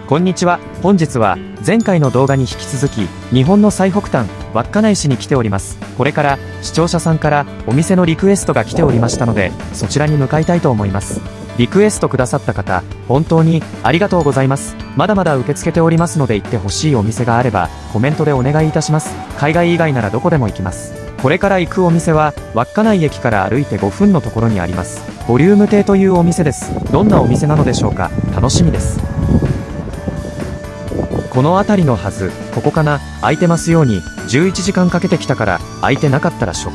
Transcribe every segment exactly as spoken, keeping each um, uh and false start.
こんにちは。本日は前回の動画に引き続き日本の最北端稚内市に来ております。これから視聴者さんからお店のリクエストが来ておりましたので、そちらに向かいたいと思います。リクエストくださった方本当にありがとうございます。まだまだ受け付けておりますので、行ってほしいお店があればコメントでお願いいたします。海外以外ならどこでも行きます。これから行くお店は稚内駅から歩いてごふんのところにありますボリューム亭というお店です。どんなお店なのでしょうか。楽しみです。この辺りのはず。ここかな。空いてますように。じゅういちじかんかけてきたから空いてなかったらショック。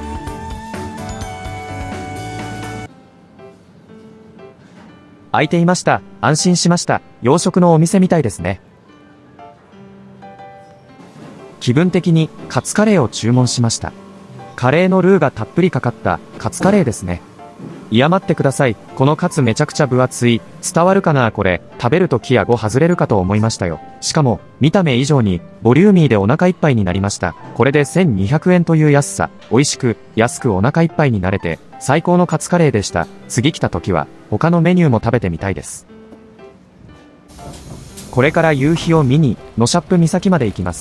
空いていました。安心しました。洋食のお店みたいですね。気分的にカツカレーを注文しました。カレーのルーがたっぷりかかったカツカレーですね。いや待ってください。このカツめちゃくちゃ分厚い。伝わるかなこれ。食べるときやご外れるかと思いましたよ。しかも見た目以上にボリューミーでお腹いっぱいになりました。これでせんにひゃくえんという安さ。美味しく安くお腹いっぱいになれて最高のカツカレーでした。次来た時は他のメニューも食べてみたいです。これから夕日を見にノシャップ岬まで行きます。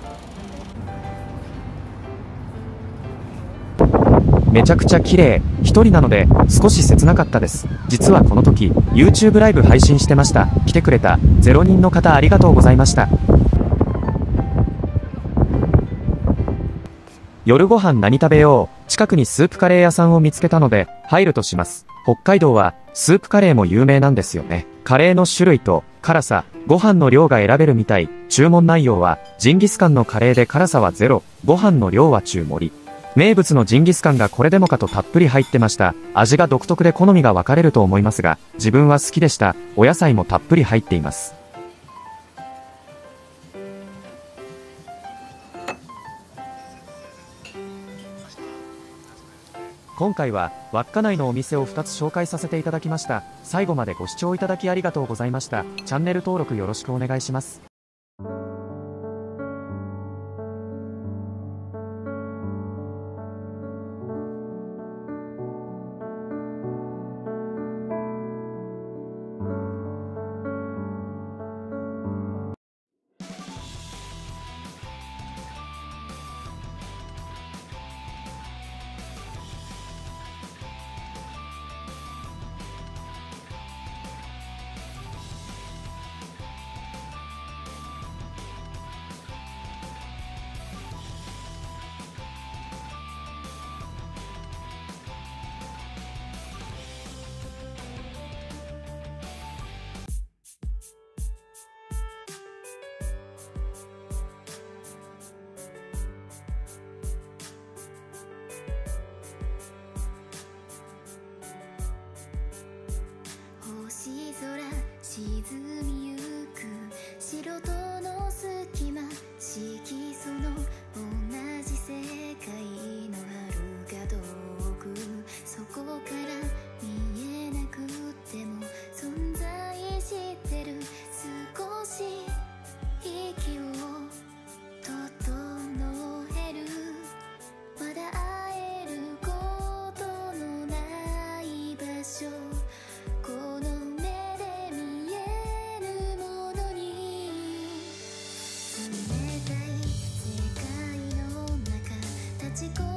めちゃくちゃ綺麗。一人なので少し切なかったです。実はこの時 YouTube ライブ配信してました。来てくれたゼロにんの方ありがとうございました。夜ご飯何食べよう。近くにスープカレー屋さんを見つけたので入るとします。北海道はスープカレーも有名なんですよね。カレーの種類と辛さ、ご飯の量が選べるみたい。注文内容はジンギスカンのカレーで辛さはゼロ、ご飯の量は中盛り。名物のジンギスカンがこれでもかとたっぷり入ってました。味が独特で好みが分かれると思いますが、自分は好きでした。お野菜もたっぷり入っています。今回は稚内のお店をふたつ紹介させていただきました。最後までご視聴いただきありがとうございました。チャンネル登録よろしくお願いします。 星空沈みゆく白との隙間色素の同じ世界の遥か遠くそこから見えなくても存在してる少し息を整えるまだ会えることのない場所この目で見えるものに冷たい世界の中立ち込